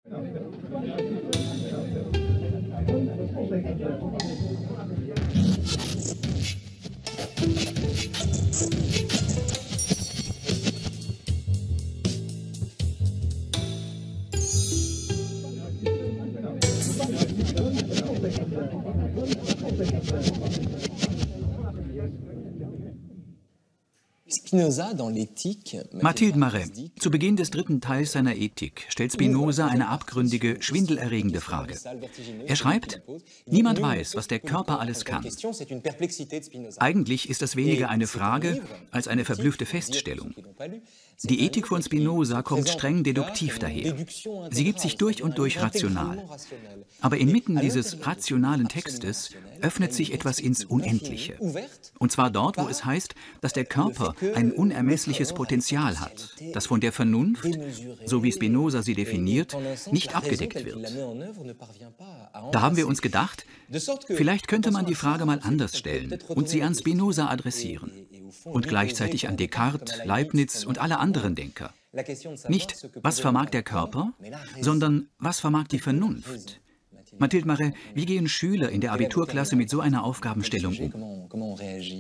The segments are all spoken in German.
Mathilde Marais. Zu Beginn des dritten Teils seiner Ethik stellt Spinoza eine abgründige, schwindelerregende Frage. Er schreibt, niemand weiß, was der Körper alles kann. Eigentlich ist das weniger eine Frage als eine verblüffte Feststellung. Die Ethik von Spinoza kommt streng deduktiv daher. Sie gibt sich durch und durch rational. Aber inmitten dieses rationalen Textes öffnet sich etwas ins Unendliche. Und zwar dort, wo es heißt, dass der Körper ein unermessliches Potenzial hat, das von der Vernunft, so wie Spinoza sie definiert, nicht abgedeckt wird. Da haben wir uns gedacht, vielleicht könnte man die Frage mal anders stellen und sie an Spinoza adressieren. Und gleichzeitig an Descartes, Leibniz und alle anderen Denker. Nicht, was vermag der Körper, sondern was vermag die Vernunft? Mathilde Marais, wie gehen Schüler in der Abiturklasse mit so einer Aufgabenstellung um?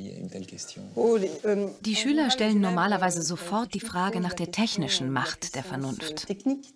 Die Schüler stellen normalerweise sofort die Frage nach der technischen Macht der Vernunft.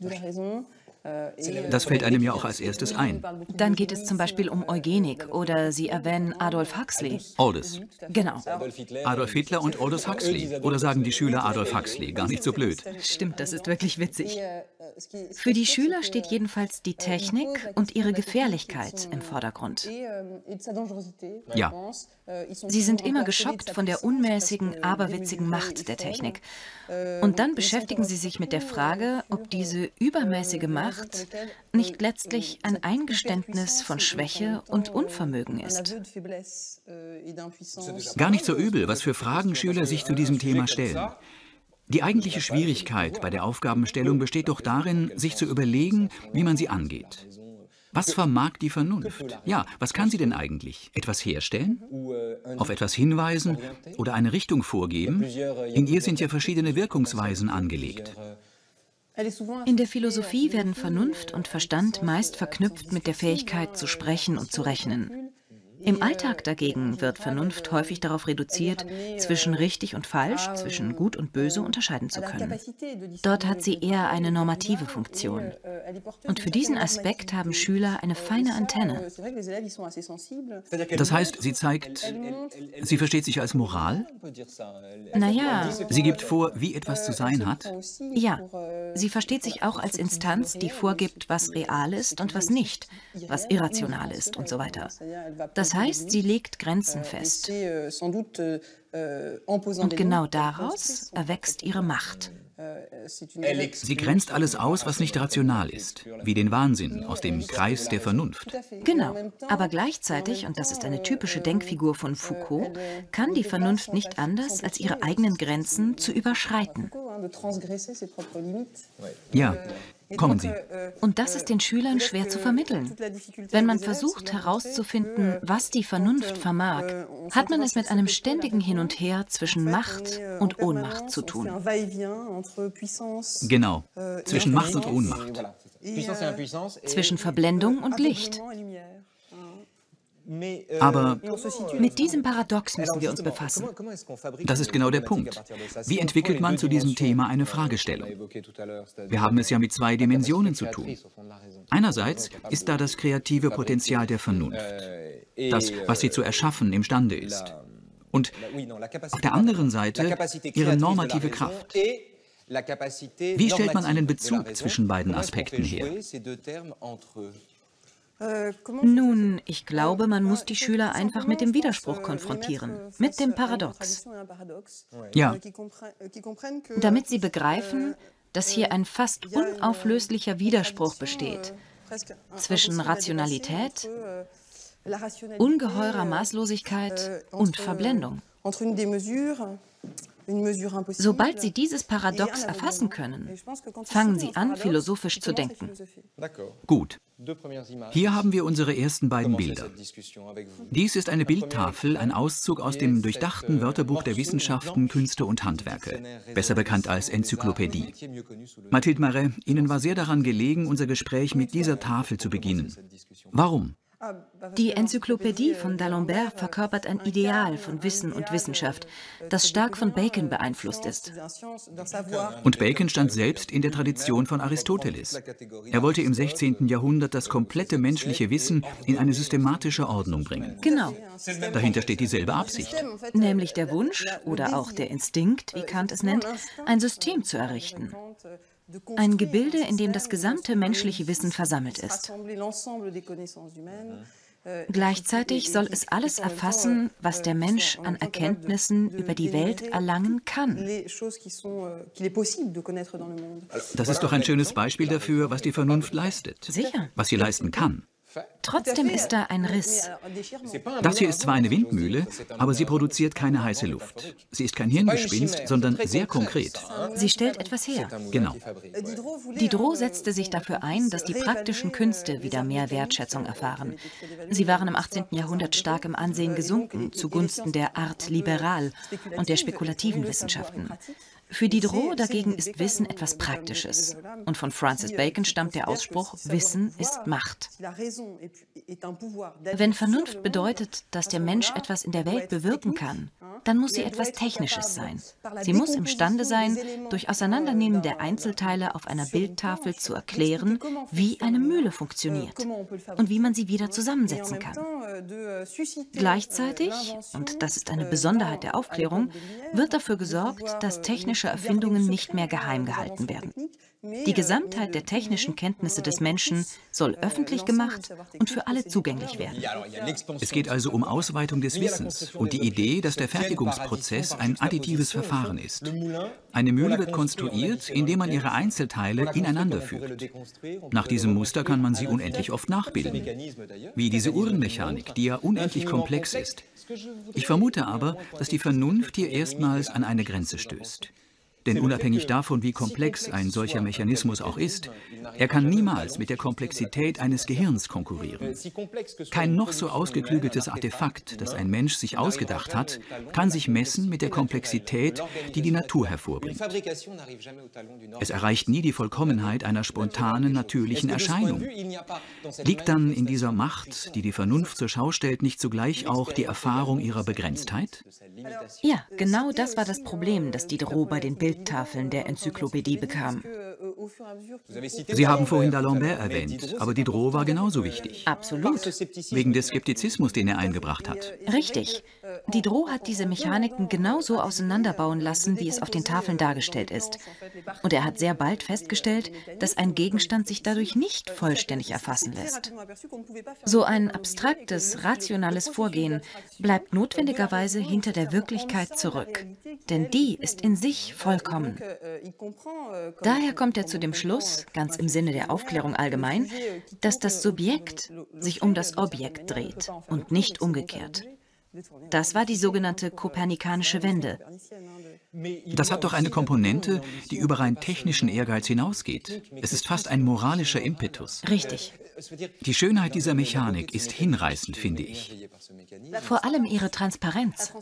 Das fällt einem ja auch als erstes ein. Dann geht es zum Beispiel um Eugenik oder Sie erwähnen Adolf Huxley. Aldous. Genau. Adolf Hitler und Aldous Huxley. Oder sagen die Schüler Adolf Huxley? Gar nicht so blöd. Stimmt, das ist wirklich witzig. Für die Schüler steht jedenfalls die Technik und ihre Gefährlichkeit im Vordergrund. Ja. Sie sind immer geschockt von der unmäßigen, aberwitzigen Macht der Technik. Und dann beschäftigen sie sich mit der Frage, ob diese übermäßige Macht nicht letztlich ein Eingeständnis von Schwäche und Unvermögen ist. Gar nicht so übel, was für Fragen Schüler sich zu diesem Thema stellen. Die eigentliche Schwierigkeit bei der Aufgabenstellung besteht doch darin, sich zu überlegen, wie man sie angeht. Was vermag die Vernunft? Ja, was kann sie denn eigentlich? Etwas herstellen? Auf etwas hinweisen oder eine Richtung vorgeben? In ihr sind ja verschiedene Wirkungsweisen angelegt. In der Philosophie werden Vernunft und Verstand meist verknüpft mit der Fähigkeit zu sprechen und zu rechnen. Im Alltag dagegen wird Vernunft häufig darauf reduziert, zwischen richtig und falsch, zwischen gut und böse unterscheiden zu können. Dort hat sie eher eine normative Funktion. Und für diesen Aspekt haben Schüler eine feine Antenne. Das heißt, sie versteht sich als Moral? Naja. Sie gibt vor, wie etwas zu sein hat? Ja. Sie versteht sich auch als Instanz, die vorgibt, was real ist und was nicht, was irrational ist und so weiter. Das heißt, sie legt Grenzen fest. Und genau daraus erwächst ihre Macht. Sie grenzt alles aus, was nicht rational ist, wie den Wahnsinn aus dem Kreis der Vernunft. Genau, aber gleichzeitig, und das ist eine typische Denkfigur von Foucault, kann die Vernunft nicht anders, als ihre eigenen Grenzen zu überschreiten. Ja, kommen Sie. Und das ist den Schülern schwer zu vermitteln. Wenn man versucht herauszufinden, was die Vernunft vermag, hat man es mit einem ständigen Hin und Her zwischen Macht und Ohnmacht zu tun. Genau, zwischen Macht und Ohnmacht. Zwischen Verblendung und Licht. Aber mit diesem Paradox müssen wir uns befassen. Das ist genau der Punkt. Wie entwickelt man zu diesem Thema eine Fragestellung? Wir haben es ja mit zwei Dimensionen zu tun. Einerseits ist da das kreative Potenzial der Vernunft, das, was sie zu erschaffen imstande ist. Und auf der anderen Seite ihre normative Kraft. Wie stellt man einen Bezug zwischen beiden Aspekten her? Nun, ich glaube, man muss die Schüler einfach mit dem Widerspruch konfrontieren, mit dem Paradox. Ja. Damit sie begreifen, dass hier ein fast unauflöslicher Widerspruch besteht zwischen Rationalität, ungeheurer Maßlosigkeit und Verblendung. Sobald Sie dieses Paradox erfassen können, fangen Sie an, philosophisch zu denken. Gut. Hier haben wir unsere ersten beiden Bilder. Dies ist eine Bildtafel, ein Auszug aus dem durchdachten Wörterbuch der Wissenschaften, Künste und Handwerke, besser bekannt als Enzyklopädie. Mathilde Marais, Ihnen war sehr daran gelegen, unser Gespräch mit dieser Tafel zu beginnen. Warum? Die Enzyklopädie von d'Alembert verkörpert ein Ideal von Wissen und Wissenschaft, das stark von Bacon beeinflusst ist. Und Bacon stand selbst in der Tradition von Aristoteles. Er wollte im 16. Jahrhundert das komplette menschliche Wissen in eine systematische Ordnung bringen. Genau. Dahinter steht dieselbe Absicht. Nämlich der Wunsch oder auch der Instinkt, wie Kant es nennt, ein System zu errichten. Ein Gebilde, in dem das gesamte menschliche Wissen versammelt ist. Gleichzeitig soll es alles erfassen, was der Mensch an Erkenntnissen über die Welt erlangen kann. Das ist doch ein schönes Beispiel dafür, was die Vernunft leistet. Sicher. Was sie leisten kann. Trotzdem ist da ein Riss. Das hier ist zwar eine Windmühle, aber sie produziert keine heiße Luft. Sie ist kein Hirngespinst, sondern sehr konkret. Sie stellt etwas her. Genau. Diderot setzte sich dafür ein, dass die praktischen Künste wieder mehr Wertschätzung erfahren. Sie waren im 18. Jahrhundert stark im Ansehen gesunken, zugunsten der Art liberale und der spekulativen Wissenschaften. Für Diderot dagegen ist Wissen etwas Praktisches. Und von Francis Bacon stammt der Ausspruch, Wissen ist Macht. Wenn Vernunft bedeutet, dass der Mensch etwas in der Welt bewirken kann, dann muss sie etwas Technisches sein. Sie muss imstande sein, durch Auseinandernehmen der Einzelteile auf einer Bildtafel zu erklären, wie eine Mühle funktioniert und wie man sie wieder zusammensetzen kann. Gleichzeitig, und das ist eine Besonderheit der Aufklärung, wird dafür gesorgt, dass technische Erfindungen nicht mehr geheim gehalten werden. Die Gesamtheit der technischen Kenntnisse des Menschen soll öffentlich gemacht und für alle zugänglich werden. Es geht also um Ausweitung des Wissens und die Idee, dass der Fertigungsprozess ein additives Verfahren ist. Eine Mühle wird konstruiert, indem man ihre Einzelteile ineinander fügt. Nach diesem Muster kann man sie unendlich oft nachbilden. Wie diese Uhrenmechanik, die ja unendlich komplex ist. Ich vermute aber, dass die Vernunft hier erstmals an eine Grenze stößt. Denn unabhängig davon, wie komplex ein solcher Mechanismus auch ist, er kann niemals mit der Komplexität eines Gehirns konkurrieren. Kein noch so ausgeklügeltes Artefakt, das ein Mensch sich ausgedacht hat, kann sich messen mit der Komplexität, die die Natur hervorbringt. Es erreicht nie die Vollkommenheit einer spontanen, natürlichen Erscheinung. Liegt dann in dieser Macht, die die Vernunft zur Schau stellt, nicht zugleich auch die Erfahrung ihrer Begrenztheit? Ja, genau das war das Problem, das Diderot bei den Bildtafeln der Enzyklopädie bekam. Sie haben vorhin d'Alembert erwähnt, aber Diderot war genauso wichtig. Absolut. Wegen des Skeptizismus, den er eingebracht hat. Richtig. Diderot hat diese Mechaniken genauso auseinanderbauen lassen, wie es auf den Tafeln dargestellt ist. Und er hat sehr bald festgestellt, dass ein Gegenstand sich dadurch nicht vollständig erfassen lässt. So ein abstraktes, rationales Vorgehen bleibt notwendigerweise hinter der Wirklichkeit zurück. Denn die ist in sich vollkommen. Daher kommt er zu dem Schluss, ganz im Sinne der Aufklärung allgemein, dass das Subjekt sich um das Objekt dreht und nicht umgekehrt. Das war die sogenannte kopernikanische Wende. Das hat doch eine Komponente, die über rein technischen Ehrgeiz hinausgeht. Es ist fast ein moralischer Impetus. Richtig. Die Schönheit dieser Mechanik ist hinreißend, finde ich. Vor allem ihre Transparenz.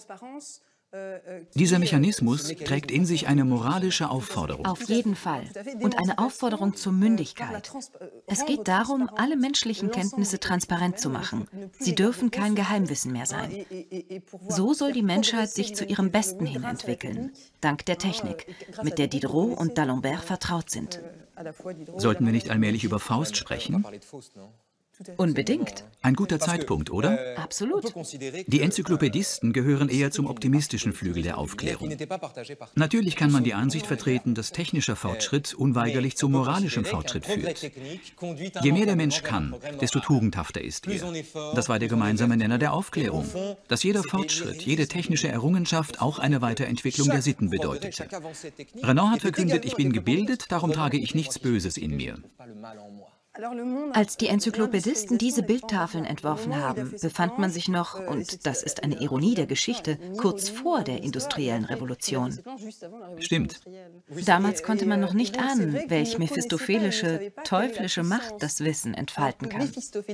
Dieser Mechanismus trägt in sich eine moralische Aufforderung. Auf jeden Fall. Und eine Aufforderung zur Mündigkeit. Es geht darum, alle menschlichen Kenntnisse transparent zu machen. Sie dürfen kein Geheimwissen mehr sein. So soll die Menschheit sich zu ihrem Besten hin entwickeln, dank der Technik, mit der Diderot und d'Alembert vertraut sind. Sollten wir nicht allmählich über Faust sprechen? Unbedingt. Ein guter Zeitpunkt, oder? Absolut. Die Enzyklopädisten gehören eher zum optimistischen Flügel der Aufklärung. Natürlich kann man die Ansicht vertreten, dass technischer Fortschritt unweigerlich zu moralischem Fortschritt führt. Je mehr der Mensch kann, desto tugendhafter ist er. Das war der gemeinsame Nenner der Aufklärung, dass jeder Fortschritt, jede technische Errungenschaft auch eine Weiterentwicklung der Sitten bedeutete. Renan hat verkündet, ich bin gebildet, darum trage ich nichts Böses in mir. Als die Enzyklopädisten diese Bildtafeln entworfen haben, befand man sich noch, und das ist eine Ironie der Geschichte, kurz vor der industriellen Revolution. Stimmt. Damals konnte man noch nicht ahnen, welch mephistophelische, teuflische Macht das Wissen entfalten kann.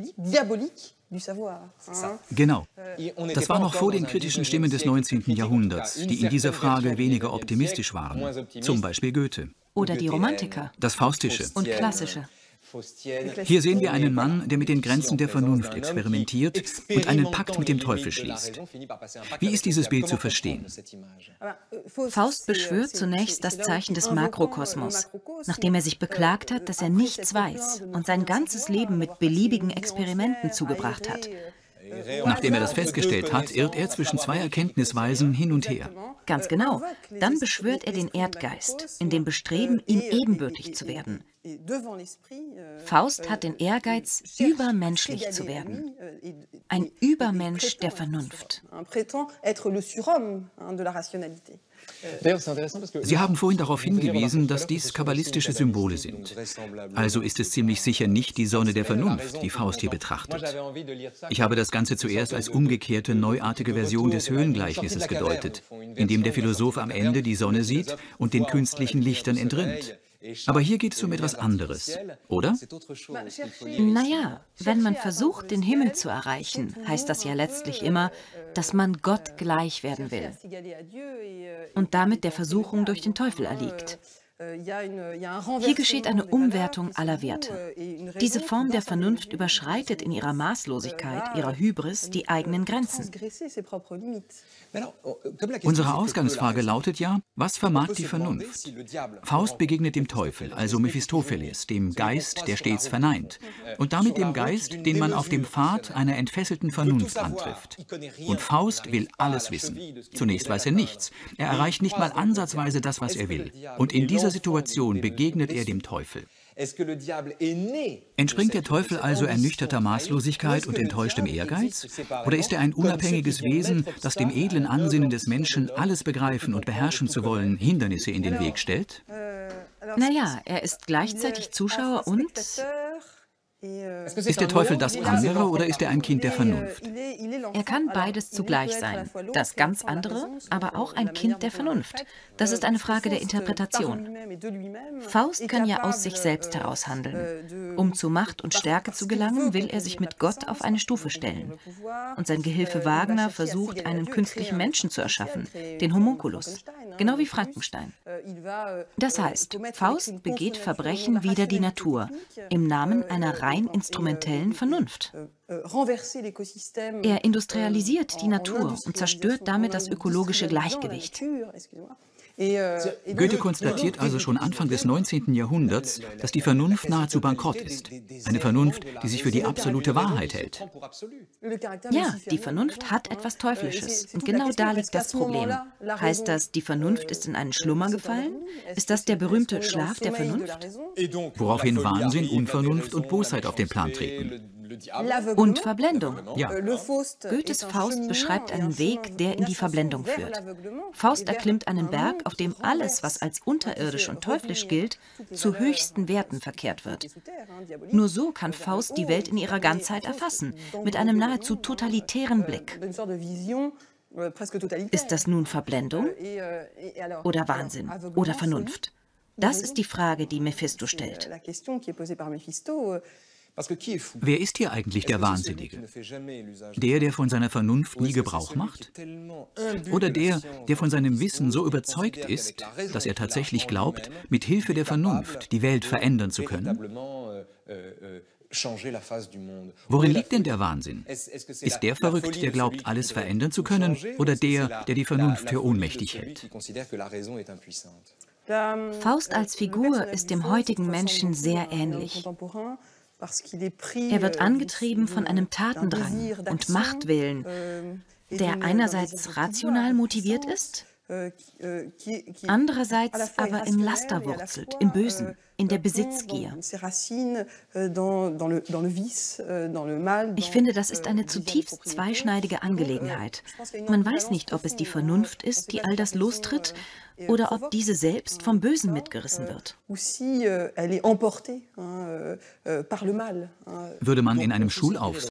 Genau. Das war noch vor den kritischen Stimmen des 19. Jahrhunderts, die in dieser Frage weniger optimistisch waren. Zum Beispiel Goethe. Oder die Romantiker. Das Faustische. Und Klassische. Hier sehen wir einen Mann, der mit den Grenzen der Vernunft experimentiert und einen Pakt mit dem Teufel schließt. Wie ist dieses Bild zu verstehen? Faust beschwört zunächst das Zeichen des Makrokosmos, nachdem er sich beklagt hat, dass er nichts weiß und sein ganzes Leben mit beliebigen Experimenten zugebracht hat. Nachdem er das festgestellt hat, irrt er zwischen zwei Erkenntnisweisen hin und her. Ganz genau. Dann beschwört er den Erdgeist, in dem Bestreben, ihm ebenbürtig zu werden. Faust hat den Ehrgeiz, übermenschlich zu werden. Ein Übermensch der Vernunft. Sie haben vorhin darauf hingewiesen, dass dies kabbalistische Symbole sind. Also ist es ziemlich sicher nicht die Sonne der Vernunft, die Faust hier betrachtet. Ich habe das Ganze zuerst als umgekehrte, neuartige Version des Höhlengleichnisses gedeutet, in dem der Philosoph am Ende die Sonne sieht und den künstlichen Lichtern entrinnt. Aber hier geht es um etwas anderes, oder? Naja, wenn man versucht, den Himmel zu erreichen, heißt das ja letztlich immer, dass man Gott gleich werden will und damit der Versuchung durch den Teufel erliegt. Hier geschieht eine Umwertung aller Werte. Diese Form der Vernunft überschreitet in ihrer Maßlosigkeit, ihrer Hybris, die eigenen Grenzen. Unsere Ausgangsfrage lautet ja, was vermag die Vernunft? Faust begegnet dem Teufel, also Mephistopheles, dem Geist, der stets verneint, und damit dem Geist, den man auf dem Pfad einer entfesselten Vernunft antrifft. Und Faust will alles wissen. Zunächst weiß er nichts. Er erreicht nicht mal ansatzweise das, was er will. Und in dieser Situation begegnet er dem Teufel. Entspringt der Teufel also ernüchterter Maßlosigkeit und enttäuschtem Ehrgeiz? Oder ist er ein unabhängiges Wesen, das dem edlen Ansinnen des Menschen, alles begreifen und beherrschen zu wollen, Hindernisse in den Weg stellt? Naja, er ist gleichzeitig Zuschauer und... Ist der Teufel das andere oder ist er ein Kind der Vernunft? Er kann beides zugleich sein. Das ganz andere, aber auch ein Kind der Vernunft. Das ist eine Frage der Interpretation. Faust kann ja aus sich selbst heraus handeln. Um zu Macht und Stärke zu gelangen, will er sich mit Gott auf eine Stufe stellen. Und sein Gehilfe Wagner versucht, einen künstlichen Menschen zu erschaffen, den Homunculus, genau wie Frankenstein. Das heißt, Faust begeht Verbrechen wider die Natur, im Namen einer rein instrumentellen Vernunft. Er industrialisiert die Natur und zerstört damit das ökologische Gleichgewicht. Goethe konstatiert also schon Anfang des 19. Jahrhunderts, dass die Vernunft nahezu bankrott ist. Eine Vernunft, die sich für die absolute Wahrheit hält. Ja, die Vernunft hat etwas Teuflisches. Und genau da liegt das Problem. Heißt das, die Vernunft ist in einen Schlummer gefallen? Ist das der berühmte Schlaf der Vernunft? Woraufhin Wahnsinn, Unvernunft und Bosheit auf den Plan treten. Und Verblendung. Ja. Goethes Faust beschreibt einen Weg, der in die Verblendung führt. Faust erklimmt einen Berg, auf dem alles, was als unterirdisch und teuflisch gilt, zu höchsten Werten verkehrt wird. Nur so kann Faust die Welt in ihrer Ganzheit erfassen, mit einem nahezu totalitären Blick. Ist das nun Verblendung oder Wahnsinn oder Vernunft? Das ist die Frage, die Mephisto stellt. Wer ist hier eigentlich der Wahnsinnige? Der von seiner Vernunft nie Gebrauch macht? Oder der von seinem Wissen so überzeugt ist, dass er tatsächlich glaubt, mit Hilfe der Vernunft die Welt verändern zu können? Worin liegt denn der Wahnsinn? Ist der verrückt, der glaubt, alles verändern zu können, oder der die Vernunft für ohnmächtig hält? Faust als Figur ist dem heutigen Menschen sehr ähnlich. Er wird angetrieben von einem Tatendrang und Machtwillen, der einerseits rational motiviert ist, Andererseits aber im Laster wurzelt, im Bösen, in der Besitzgier. Ich finde, das ist eine zutiefst zweischneidige Angelegenheit. Man weiß nicht, ob es die Vernunft ist, die all das lostritt, oder ob diese selbst vom Bösen mitgerissen wird. Würde man in einem Schulaufsatz